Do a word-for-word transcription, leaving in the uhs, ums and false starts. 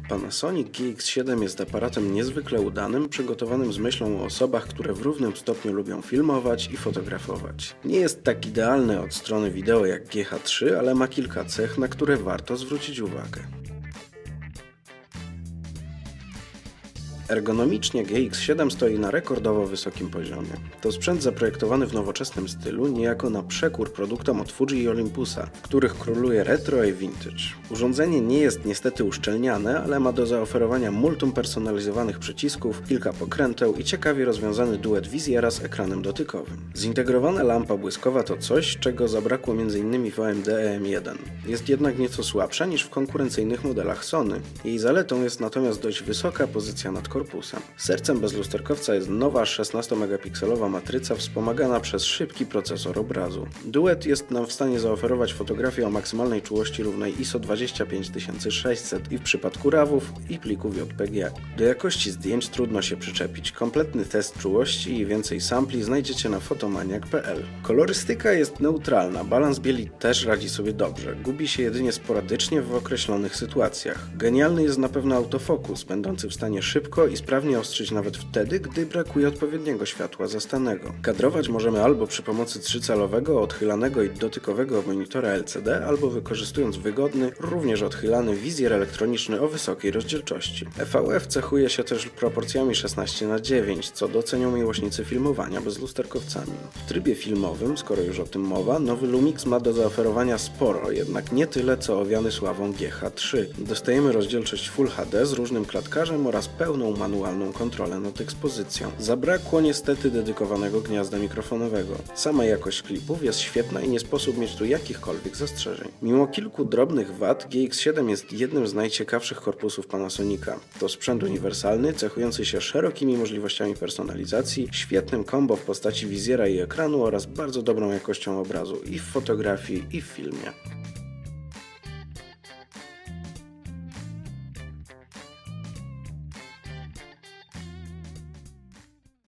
Panasonic G X siedem jest aparatem niezwykle udanym, przygotowanym z myślą o osobach, które w równym stopniu lubią filmować i fotografować. Nie jest tak idealny od strony wideo jak G H trzy, ale ma kilka cech, na które warto zwrócić uwagę. Ergonomicznie G X siedem stoi na rekordowo wysokim poziomie. To sprzęt zaprojektowany w nowoczesnym stylu, niejako na przekór produktom od Fuji i Olympusa, w których króluje retro i vintage. Urządzenie nie jest niestety uszczelniane, ale ma do zaoferowania multum personalizowanych przycisków, kilka pokręteł i ciekawie rozwiązany duet wizjera z ekranem dotykowym. Zintegrowana lampa błyskowa to coś, czego zabrakło między innymi w A M D E M jeden. Jest jednak nieco słabsza niż w konkurencyjnych modelach Sony. Jej zaletą jest natomiast dość wysoka pozycja nad korpusem. Sercem bezlusterkowca jest nowa szesnastomegapikselowa matryca wspomagana przez szybki procesor obrazu. Duet jest nam w stanie zaoferować fotografię o maksymalnej czułości równej I S O dwadzieścia pięć tysięcy sześćset i w przypadku rawów i plików J P G. Do jakości zdjęć trudno się przyczepić. Kompletny test czułości i więcej sampli znajdziecie na fotomaniak kropka p l. Kolorystyka jest neutralna, balans bieli też radzi sobie dobrze. Gubi się jedynie sporadycznie w określonych sytuacjach. Genialny jest na pewno autofokus, będący w stanie szybko i sprawnie ostrzyć nawet wtedy, gdy brakuje odpowiedniego światła zastanego. Kadrować możemy albo przy pomocy trzycalowego, odchylanego i dotykowego monitora L C D, albo wykorzystując wygodny, również odchylany wizjer elektroniczny o wysokiej rozdzielczości. E V F cechuje się też proporcjami szesnaście na dziewięć, co docenią miłośnicy filmowania bezlusterkowcami. W trybie filmowym, skoro już o tym mowa, nowy Lumix ma do zaoferowania sporo, jednak nie tyle co owiany sławą G H trzy. Dostajemy rozdzielczość Full H D z różnym klatkarzem oraz pełną manualną kontrolę nad ekspozycją. Zabrakło niestety dedykowanego gniazda mikrofonowego. Sama jakość klipów jest świetna i nie sposób mieć tu jakichkolwiek zastrzeżeń. Mimo kilku drobnych wad, G X siedem jest jednym z najciekawszych korpusów Panasonica. To sprzęt uniwersalny, cechujący się szerokimi możliwościami personalizacji, świetnym combo w postaci wizjera i ekranu oraz bardzo dobrą jakością obrazu i w fotografii, i w filmie.